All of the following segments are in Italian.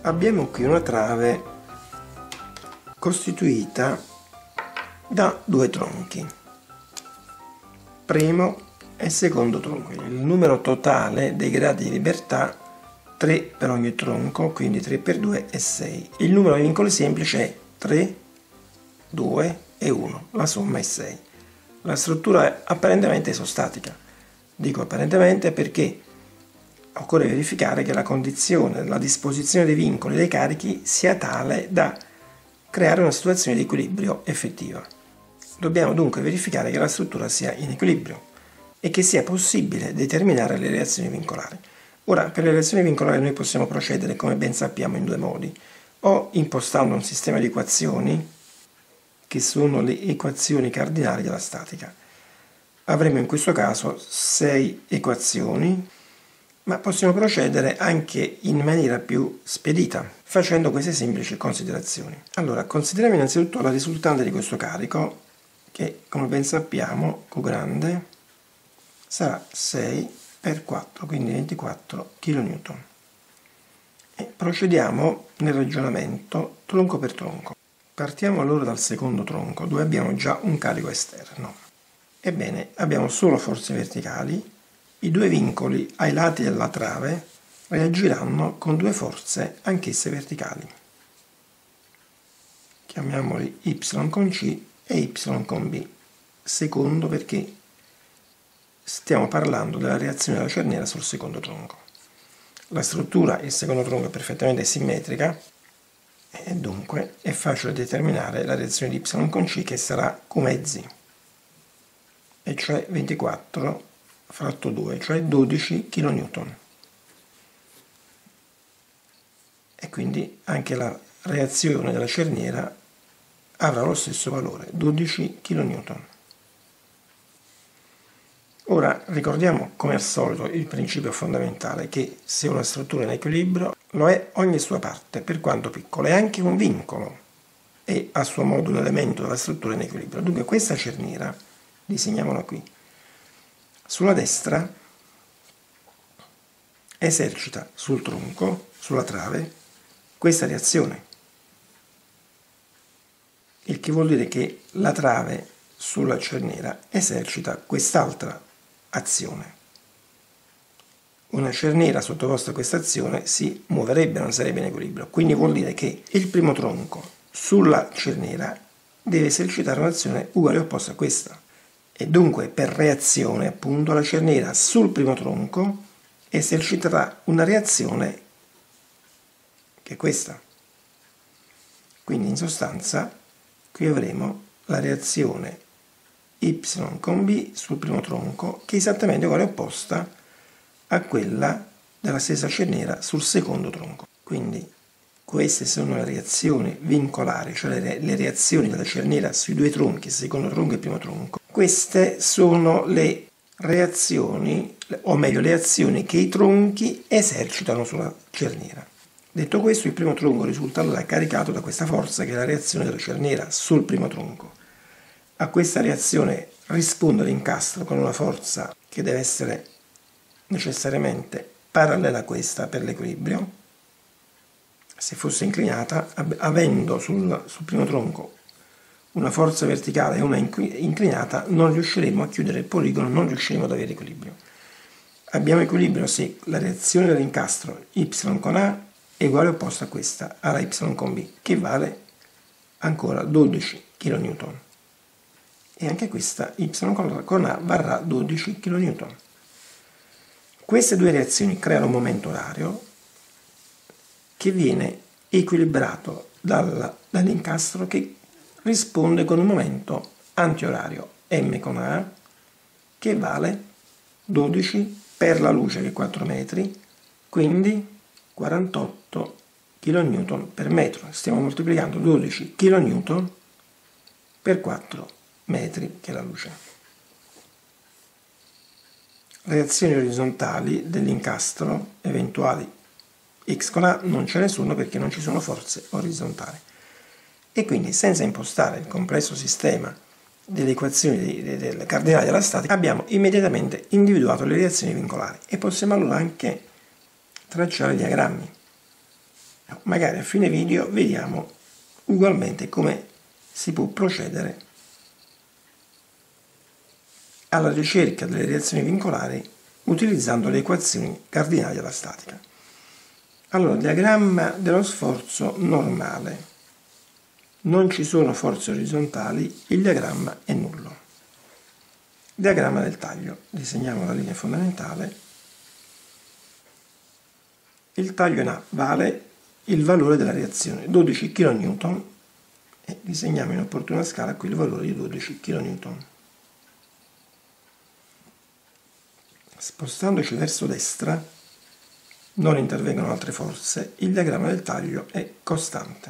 Abbiamo qui una trave costituita da due tronchi, primo e secondo tronco. Il numero totale dei gradi di libertà 3 per ogni tronco, quindi 3 per 2 è 6. Il numero dei vincoli semplici è 3, 2 e 1, la somma è 6. La struttura è apparentemente isostatica. Dico apparentemente perché occorre verificare che la condizione, la disposizione dei vincoli e dei carichi sia tale da creare una situazione di equilibrio effettiva. Dobbiamo dunque verificare che la struttura sia in equilibrio e che sia possibile determinare le reazioni vincolari. Ora, per le reazioni vincolari noi possiamo procedere, come ben sappiamo, in due modi: o impostando un sistema di equazioni, che sono le equazioni cardinali della statica. Avremo in questo caso 6 equazioni, ma possiamo procedere anche in maniera più spedita, facendo queste semplici considerazioni. Allora, consideriamo innanzitutto la risultante di questo carico, che come ben sappiamo, Q grande, sarà 6 per 4, quindi 24 kN. E procediamo nel ragionamento tronco per tronco. Partiamo allora dal secondo tronco, dove abbiamo già un carico esterno. Ebbene, abbiamo solo forze verticali. I due vincoli ai lati della trave reagiranno con due forze anch'esse verticali. Chiamiamoli Y con C e Y con B. Secondo perché stiamo parlando della reazione della cerniera sul secondo tronco. La struttura, il secondo tronco, è perfettamente simmetrica e dunque è facile determinare la reazione di Y con C, che sarà Q mezzi, e cioè 24 fratto 2, cioè 12 kN. E quindi anche la reazione della cerniera avrà lo stesso valore, 12 kN. Ora ricordiamo, come al solito, il principio fondamentale, che se una struttura è in equilibrio lo è ogni sua parte, per quanto piccola, e anche un vincolo è a suo modo un elemento della struttura in equilibrio. Dunque questa cerniera, disegniamola qui, sulla destra esercita sul tronco, sulla trave, questa reazione, il che vuol dire che la trave sulla cerniera esercita quest'altra azione. Una cerniera sottoposta a questa azione si muoverebbe, non sarebbe in equilibrio, quindi vuol dire che il primo tronco sulla cerniera deve esercitare un'azione uguale e opposta a questa. E dunque per reazione, appunto, la cerniera sul primo tronco eserciterà una reazione che è questa. Quindi in sostanza qui avremo la reazione Y con B sul primo tronco, che è esattamente uguale e opposta a quella della stessa cerniera sul secondo tronco. Quindi queste sono le reazioni vincolari, cioè le reazioni della cerniera sui due tronchi, secondo tronco e primo tronco. Queste sono le reazioni, o meglio le azioni che i tronchi esercitano sulla cerniera. Detto questo, il primo tronco risulta allora caricato da questa forza, che è la reazione della cerniera sul primo tronco. A questa reazione risponde l'incastro con una forza che deve essere necessariamente parallela a questa per l'equilibrio. Se fosse inclinata, avendo sul primo tronco una forza verticale e una inclinata, non riusciremo a chiudere il poligono, non riusciremo ad avere equilibrio. Abbiamo equilibrio se la reazione dell'incastro Y con A è uguale o opposta a questa, alla Y con B, che vale ancora 12 kN. E anche questa Y con A varrà 12 kN. Queste due reazioni creano un momento orario che viene equilibrato dall'incastro, che risponde con un momento antiorario M con A, che vale 12 per la luce, che è 4 metri, quindi 48 kN per metro. Stiamo moltiplicando 12 kN per 4 metri, che è la luce. Reazioni orizzontali dell'incastro eventuali X con A non ce ne sono, perché non ci sono forze orizzontali. E quindi, senza impostare il complesso sistema delle equazioni delle cardinali della statica, abbiamo immediatamente individuato le reazioni vincolari e possiamo allora anche tracciare diagrammi. Magari a fine video vediamo ugualmente come si può procedere alla ricerca delle reazioni vincolari utilizzando le equazioni cardinali della statica. Allora, diagramma dello sforzo normale. Non ci sono forze orizzontali, il diagramma è nullo. Diagramma del taglio. Disegniamo la linea fondamentale. Il taglio in A vale il valore della reazione, 12 kN, e disegniamo in opportuna scala qui il valore di 12 kN. Spostandoci verso destra, non intervengono altre forze, il diagramma del taglio è costante.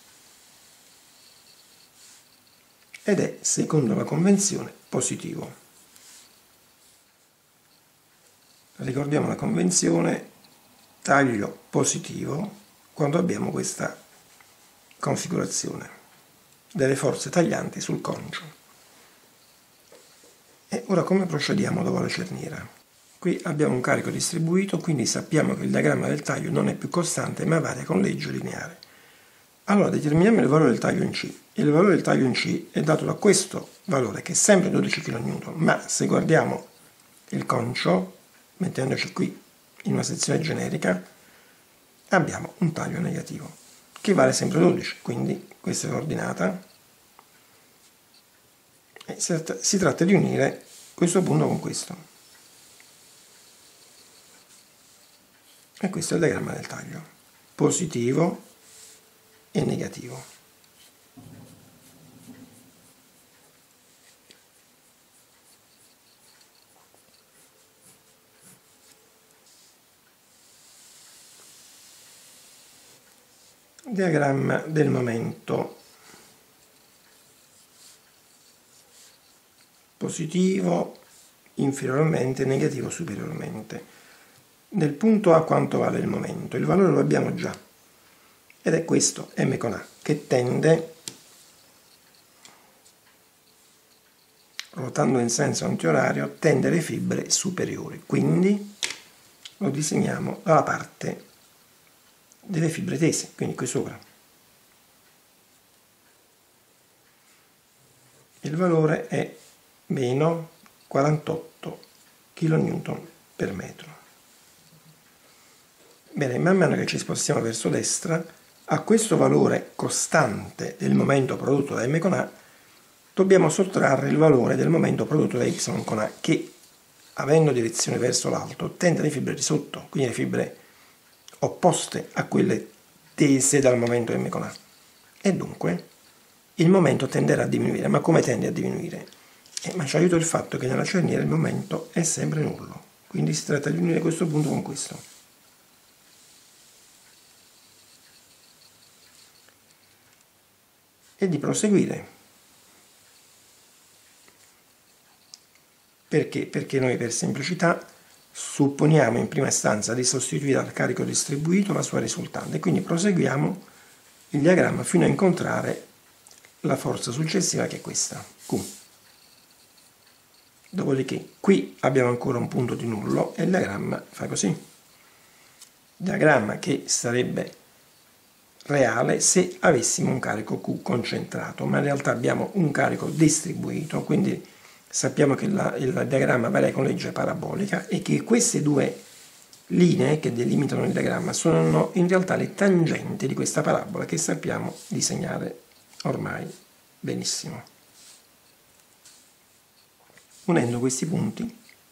Ed è, secondo la convenzione, positivo. Ricordiamo la convenzione taglio positivo quando abbiamo questa configurazione delle forze taglianti sul concio. E ora come procediamo dopo la cerniera? Qui abbiamo un carico distribuito, quindi sappiamo che il diagramma del taglio non è più costante ma varia con legge lineare. Allora determiniamo il valore del taglio in C. Il valore del taglio in C è dato da questo valore che è sempre 12 kN, ma se guardiamo il concio, mettendoci qui in una sezione generica, abbiamo un taglio negativo che vale sempre 12, quindi questa è l'ordinata e si tratta di unire questo punto con questo. E questo è il diagramma del taglio, positivo e negativo. Diagramma del momento, positivo inferiormente, negativo superiormente. Nel punto A quanto vale il momento? Il valore lo abbiamo già, ed è questo m con A, che tende, ruotando in senso antiorario, tende alle fibre superiori, quindi lo disegniamo dalla parte delle fibre tese, quindi qui sopra. Il valore è meno 48 kN per metro. Bene, man mano che ci spostiamo verso destra, a questo valore costante del momento prodotto da m con A, dobbiamo sottrarre il valore del momento prodotto da y con A, che, avendo direzione verso l'alto, tende alle fibre di sotto, quindi le fibre opposte a quelle tese dal momento m con A. E dunque il momento tenderà a diminuire. Ma come tende a diminuire? Ma ci aiuta il fatto che nella cerniera il momento è sempre nullo, quindi si tratta di unire questo punto con questo. E di proseguire. Perché? Perché noi per semplicità supponiamo in prima istanza di sostituire al carico distribuito la sua risultante, quindi proseguiamo il diagramma fino a incontrare la forza successiva che è questa, Q. Dopodiché qui abbiamo ancora un punto di nullo e il diagramma fa così. Diagramma che sarebbe reale se avessimo un carico Q concentrato, ma in realtà abbiamo un carico distribuito, quindi sappiamo che il diagramma varia con legge parabolica e che queste due linee che delimitano il diagramma sono in realtà le tangenti di questa parabola che sappiamo disegnare ormai benissimo. Unendo questi punti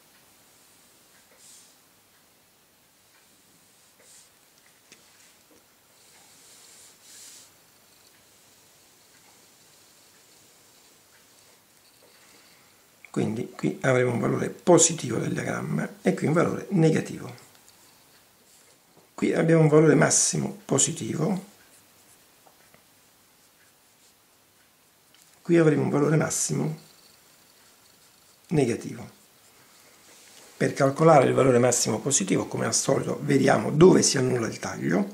quindi qui avremo un valore positivo del diagramma e qui un valore negativo. Qui abbiamo un valore massimo positivo, qui avremo un valore massimo negativo. Per calcolare il valore massimo positivo, come al solito, vediamo dove si annulla il taglio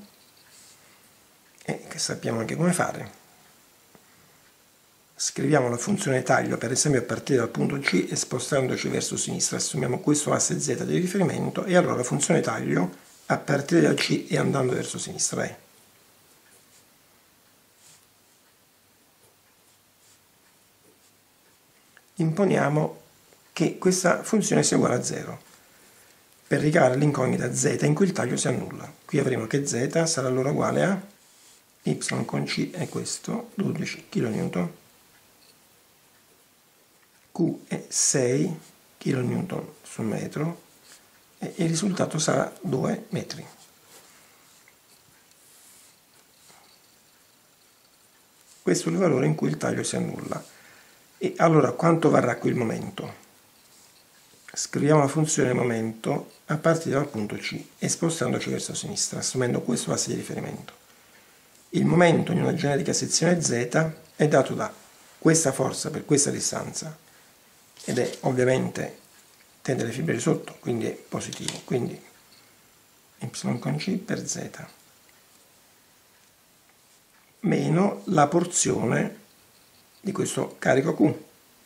e che sappiamo anche come fare. Scriviamo la funzione taglio, per esempio a partire dal punto C e spostandoci verso sinistra, assumiamo questo asse Z di riferimento e allora la funzione taglio a partire da C e andando verso sinistra è imponiamo che questa funzione sia uguale a 0 per ricavare l'incognita z in cui il taglio si annulla. Qui avremo che z sarà allora uguale a y con c è questo, 12 kN, Q è 6 kN su metro e il risultato sarà 2 metri. Questo è il valore in cui il taglio si annulla. E allora quanto varrà qui il momento? Scriviamo la funzione momento a partire dal punto C e spostandoci verso sinistra, assumendo questo asse di riferimento. Il momento in una generica sezione Z è dato da questa forza per questa distanza ed è ovviamente tende alle fibre di sotto, quindi è positivo. Quindi y con C per Z meno la porzione di questo carico Q.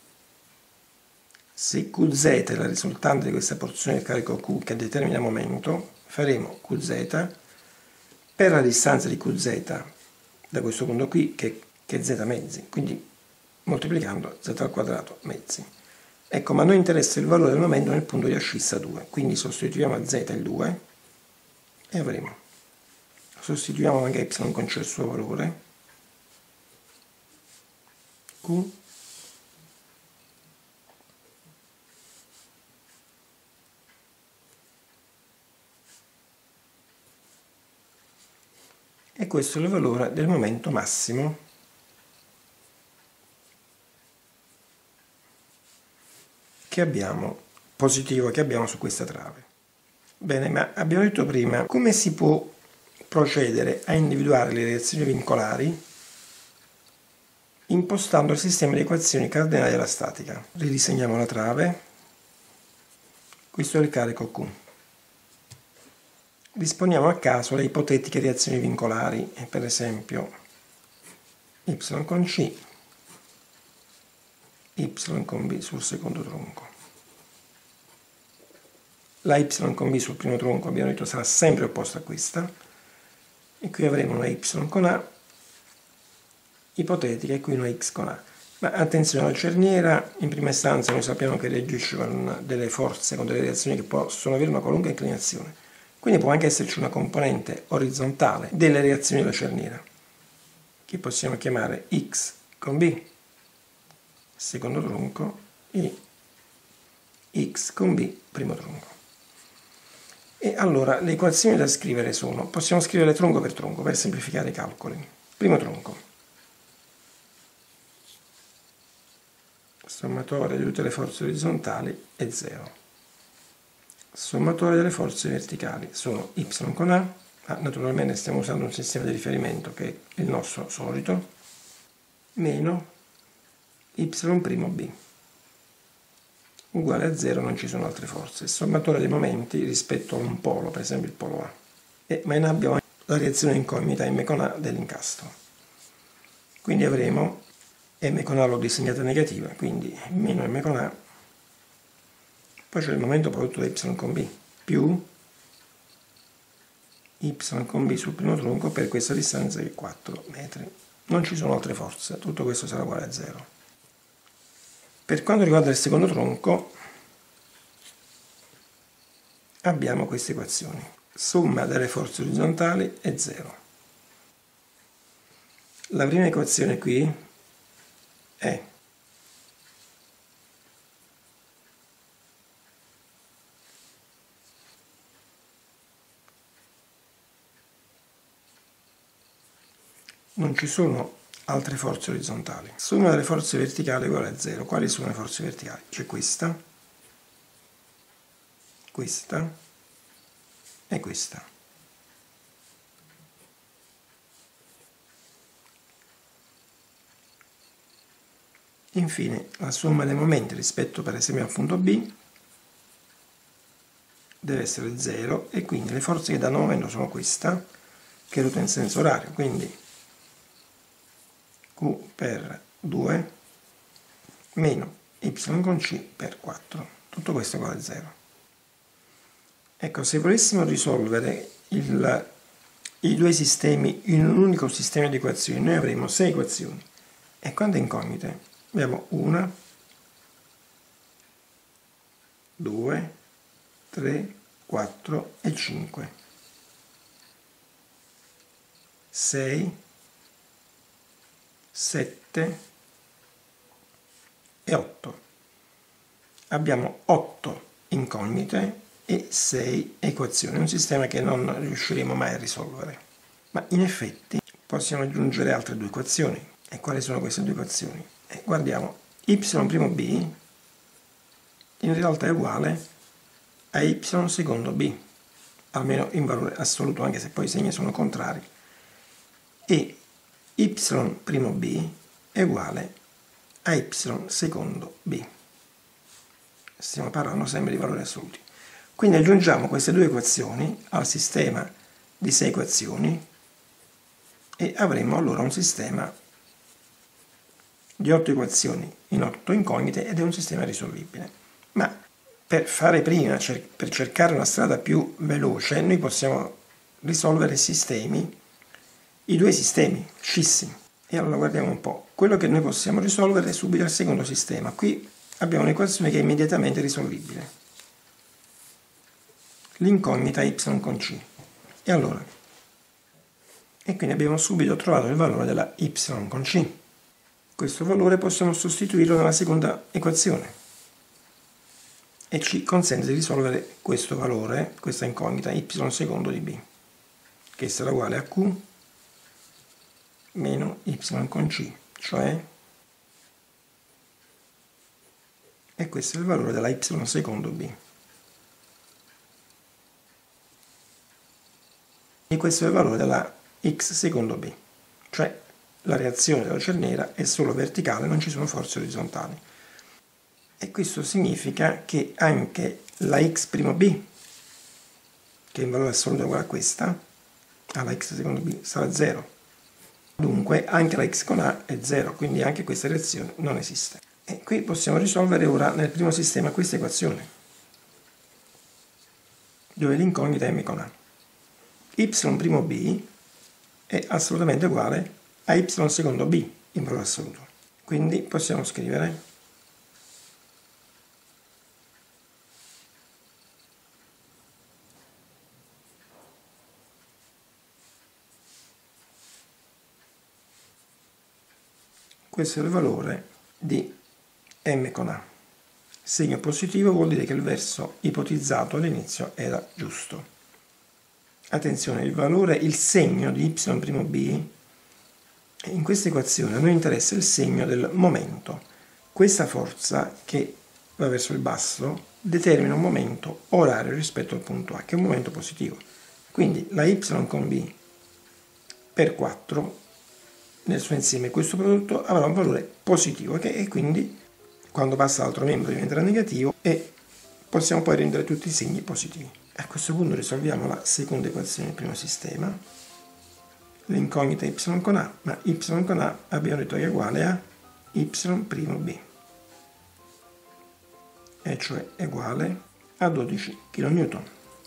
Se Qz è la risultante di questa porzione del carico Q che determina il momento, faremo Qz per la distanza di Qz da questo punto qui, che è z mezzi, quindi moltiplicando z al quadrato mezzi. Ecco, ma a noi interessa il valore del momento nel punto di ascissa 2, quindi sostituiamo a z il 2 e avremo, sostituiamo anche y con c il suo valore, Q e questo è il valore del momento massimo che abbiamo, positivo che abbiamo su questa trave. Bene, ma abbiamo detto prima come si può procedere a individuare le reazioni vincolari impostando il sistema di equazioni cardinali della statica. Ridisegniamo la trave, questo è il carico Q. Disponiamo a caso le ipotetiche reazioni vincolari, per esempio y con C, y con B sul secondo tronco. La y con B sul primo tronco abbiamo detto sarà sempre opposta a questa, e qui avremo una y con A ipotetica e qui una x con A. Ma attenzione, la cerniera in prima istanza noi sappiamo che reagisce con delle forze, con delle reazioni che possono avere una qualunque inclinazione. Quindi può anche esserci una componente orizzontale delle reazioni della cerniera, che possiamo chiamare x con B, secondo tronco, e x con B, primo tronco. E allora le equazioni da scrivere sono, possiamo scrivere tronco per semplificare i calcoli. Primo tronco, sommatorio di tutte le forze orizzontali è 0. Sommatorio delle forze verticali sono y con A, ma naturalmente stiamo usando un sistema di riferimento che è il nostro solito, meno y' B, uguale a 0, non ci sono altre forze. Sommatorio dei momenti rispetto a un polo, per esempio il polo A. Ma ne abbiamo la reazione incognita m con A dell'incastro. Quindi avremo m con A l'ho disegnata negativa, quindi meno m con A, poi c'è il momento prodotto da y con B, più y con B sul primo tronco per questa distanza che è 4 metri. Non ci sono altre forze, tutto questo sarà uguale a 0. Per quanto riguarda il secondo tronco, abbiamo queste equazioni. Somma delle forze orizzontali è 0. La prima equazione qui è non ci sono altre forze orizzontali. Somma delle forze verticali è uguale a 0. Quali sono le forze verticali? C'è questa e questa. Infine, la somma dei momenti rispetto per esempio al punto B deve essere 0 e quindi le forze che danno momento sono questa, che ruota in senso orario, quindi Q per 2 meno y con C per 4. Tutto questo è uguale a 0. Ecco, se volessimo risolvere i due sistemi in un unico sistema di equazioni, noi avremo 6 equazioni. E quante incognite? Abbiamo 1, 2, 3, 4 e 5, 6, 7 e 8. Abbiamo 8 incognite e 6 equazioni, un sistema che non riusciremo mai a risolvere. Ma in effetti possiamo aggiungere altre due equazioni. E quali sono queste due equazioni? Guardiamo, y'(b) in realtà è uguale a y secondo b, almeno in valore assoluto, anche se poi i segni sono contrari, e y'(b) è uguale a y secondo b. Stiamo parlando sempre di valori assoluti. Quindi aggiungiamo queste due equazioni al sistema di 6 equazioni e avremo allora un sistema di 8 equazioni in 8 incognite ed è un sistema risolvibile. Ma per fare prima, per cercare una strada più veloce, noi possiamo risolvere i due sistemi scissi. E allora guardiamo un po'. Quello che noi possiamo risolvere è subito il secondo sistema. Qui abbiamo un'equazione che è immediatamente risolvibile. L'incognita y con c. E allora? E quindi abbiamo subito trovato il valore della y con c. Questo valore possiamo sostituirlo nella seconda equazione. E ci consente di risolvere questo valore, questa incognita, y secondo di b, che sarà uguale a q meno y con c, cioè, e questo è il valore della y secondo b. E questo è il valore della x secondo b, cioè la reazione della cerniera è solo verticale, non ci sono forze orizzontali. E questo significa che anche la x'(b), che in valore assoluto è uguale a questa, alla x secondo b sarà 0. Dunque anche la x con a è 0, quindi anche questa reazione non esiste. E qui possiamo risolvere ora nel primo sistema questa equazione, dove l'incognita è m con a. y'(b) è assolutamente uguale a y secondo b in valore assoluto. Quindi possiamo scrivere questo è il valore di m con a. Segno positivo vuol dire che il verso ipotizzato all'inizio era giusto. Attenzione, il segno di y'(b), in questa equazione a noi interessa il segno del momento. Questa forza che va verso il basso determina un momento orario rispetto al punto A, che è un momento positivo. Quindi la y con b per 4 nel suo insieme, questo prodotto avrà un valore positivo, e quindi quando passa all'altro membro diventerà negativo e possiamo poi rendere tutti i segni positivi. A questo punto risolviamo la seconda equazione del primo sistema, l'incognita y con a, ma y con a abbiamo detto che è uguale a y'(b), e cioè è uguale a 12 kN.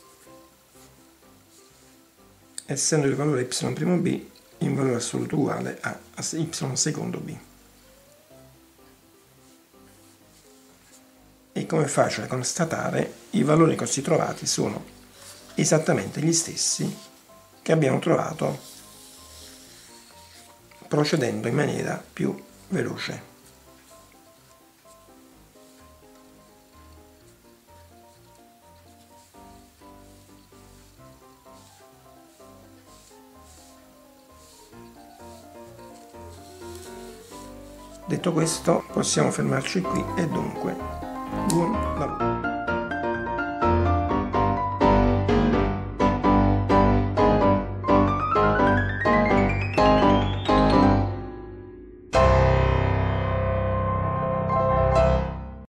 Essendo il valore y'(b) in valore assoluto uguale a y secondo b. E come è facile constatare, i valori così trovati sono esattamente gli stessi che abbiamo trovato procedendo in maniera più veloce. Detto questo, possiamo fermarci qui e dunque buon lavoro.